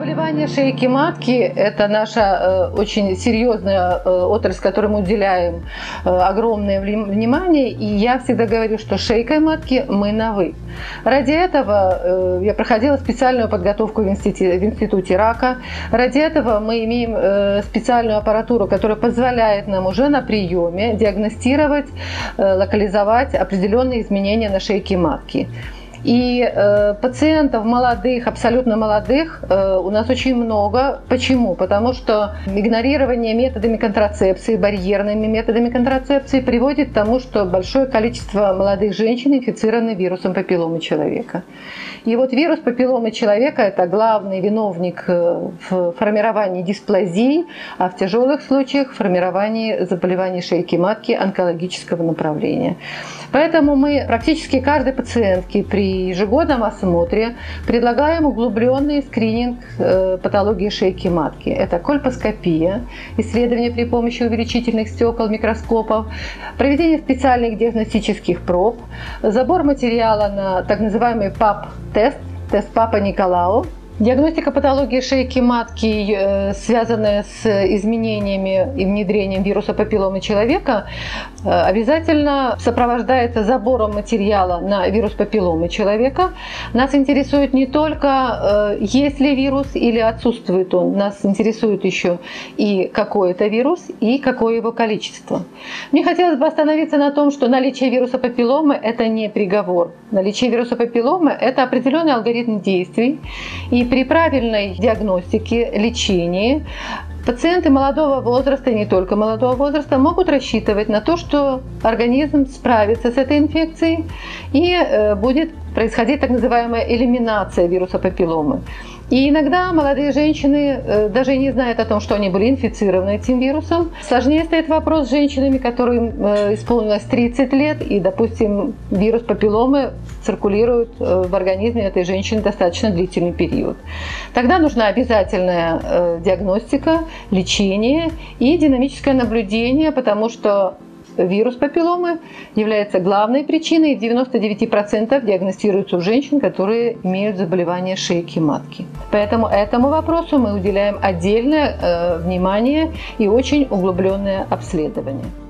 Заболевание шейки матки – это наша очень серьезная отрасль, которой мы уделяем огромное внимание. И я всегда говорю, что шейкой матки мы на «вы». Ради этого я проходила специальную подготовку в институте рака. Ради этого мы имеем специальную аппаратуру, которая позволяет нам уже на приеме диагностировать, локализовать определенные изменения на шейке матки. И пациентов молодых, абсолютно молодых, у нас очень много. Почему? Потому что игнорирование методами контрацепции, барьерными методами контрацепции приводит к тому, что большое количество молодых женщин инфицированы вирусом папилломы человека. И вот вирус папилломы человека – это главный виновник в формировании дисплазии, а в тяжелых случаях – в формировании заболеваний шейки матки онкологического направления. Поэтому мы практически каждой пациентке при ежегодном осмотре предлагаем углубленный скрининг патологии шейки матки. Это кольпоскопия, исследование при помощи увеличительных стекол, микроскопов, проведение специальных диагностических проб, забор материала на так называемый ПАП-тест, тест Папа-Николау. Диагностика патологии шейки матки, связанная с изменениями и внедрением вируса папилломы человека, обязательно сопровождается забором материала на вирус папилломы человека. Нас интересует не только, есть ли вирус или отсутствует он, нас интересует еще и какой это вирус, и какое его количество. Мне хотелось бы остановиться на том, что наличие вируса папилломы – это не приговор. Наличие вируса папилломы – это определенный алгоритм действий, и при правильной диагностике, лечении пациенты молодого возраста, и не только молодого возраста, могут рассчитывать на то, что организм справится с этой инфекцией и будет происходить так называемая элиминация вируса папилломы. И иногда молодые женщины даже и не знают о том, что они были инфицированы этим вирусом. Сложнее стоит вопрос с женщинами, которым исполнилось 30 лет, и, допустим, вирус папилломы циркулирует в организме этой женщины достаточно длительный период. Тогда нужна обязательная диагностика, лечение и динамическое наблюдение, потому что вирус папилломы является главной причиной, и в 99% диагностируется у женщин, которые имеют заболевание шейки матки. Поэтому этому вопросу мы уделяем отдельное внимание и очень углубленное обследование.